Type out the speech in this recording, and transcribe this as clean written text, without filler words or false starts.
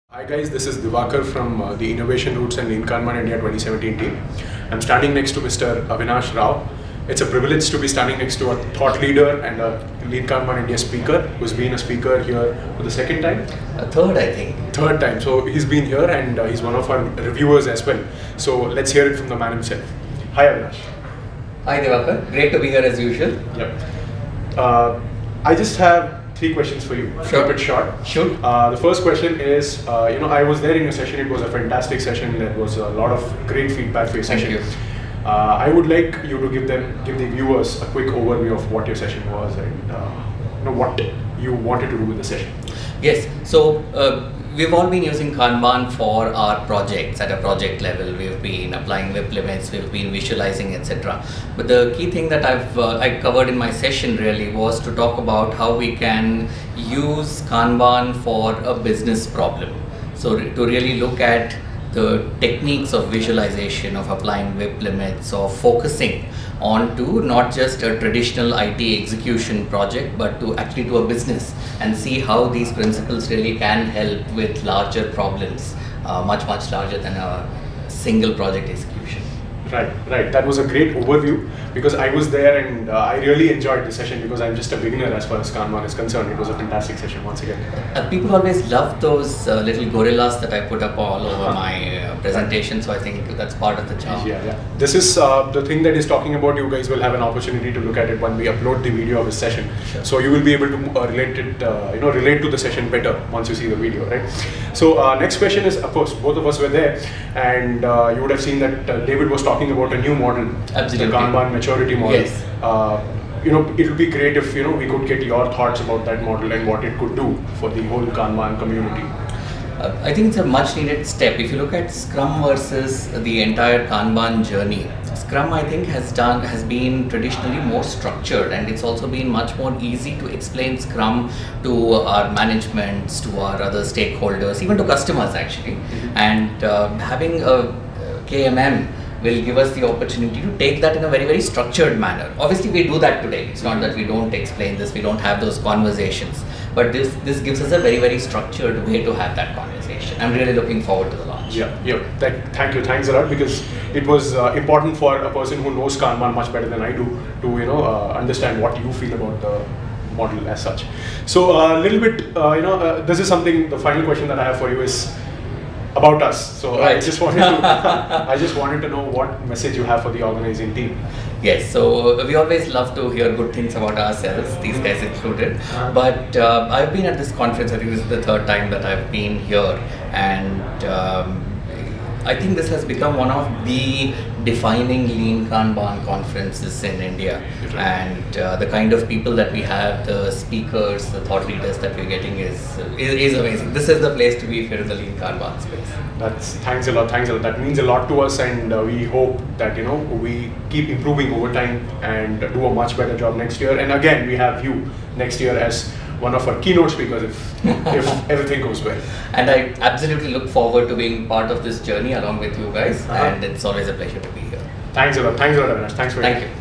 Hi guys, this is Divakar from the Innovation Roots and Lean Kanban India 2017 team. I'm standing next to Mr. Avinash Rao. It's a privilege to be standing next to a thought leader and a Lean Kanban India speaker who's been a speaker here for the second time. Third, I think. Third time. So he's been here and he's one of our reviewers as well. So let's hear it from the man himself. Hi Avinash. Hi Divakar, great to be here as usual. Yep. I just have three questions for you. Sure. Keep it short. Sure. The first question is, I was there in your session. It was a fantastic session. There was a lot of great feedback for your session. Thank you. I would like you to give the viewers a quick overview of what your session was and what you wanted to do with the session. Yes. So we've all been using Kanban for our projects at a project level. We've been applying WIP limits, we've been visualizing, etc. But the key thing that I covered in my session really was to talk about how we can use Kanban for a business problem. So to really look at the techniques of visualization, of applying WIP limits, of focusing on to not just a traditional IT execution project, but to actually to a business and see how these principles really can help with larger problems, much larger than a single project execution. Right. That was a great overview because I was there and I really enjoyed the session because I'm just a beginner as far as Kanban is concerned. It was a fantastic session once again. People always love those little gorillas that I put up all over my presentation, so I think that's part of the charm. Yeah. This is the thing that is talking about. You guys will have an opportunity to look at it when we upload the video of the session. Sure. So you will be able to relate to the session better once you see the video, right? So next question is, of course, both of us were there, and you would have seen that David was talking about a new model, Absolutely. the Kanban maturity model. Yes. It would be great if we could get your thoughts about that model and what it could do for the whole Kanban community. I think it's a much needed step. If you look at Scrum versus the entire Kanban journey, Scrum I think has been traditionally more structured, and it's also been much more easy to explain Scrum to our managements, to our other stakeholders, even to customers actually. Mm-hmm. And having a KMM will give us the opportunity to take that in a very structured manner. Obviously we do that today. It's not that we don't explain this, we don't have those conversations. But this gives us a very structured way to have that conversation. I'm really looking forward to the launch. Thank you. Thanks a lot, because it was important for a person who knows Kanban much better than I do to understand what you feel about the model as such. So a little bit, this is something. The final question that I have for you is about us. So right. I just wanted to know what message you have for the organizing team. Yes, so we always love to hear good things about ourselves, these guys included. But I've been at this conference, I think this is the third time that I've been here, and I think this has become one of the defining Lean Kanban conferences in India. And the kind of people that we have, the speakers, the thought leaders that we're getting is amazing. This is the place to be if you're in the Lean Kanban space. Thanks a lot. That means a lot to us, and we hope that we keep improving over time and do a much better job next year. And again, we have you next year as one of our keynote speakers if everything goes well. And I absolutely look forward to being part of this journey along with you guys, and it's always a pleasure to be here. Thanks a lot, Avinash. Thanks for Thank you.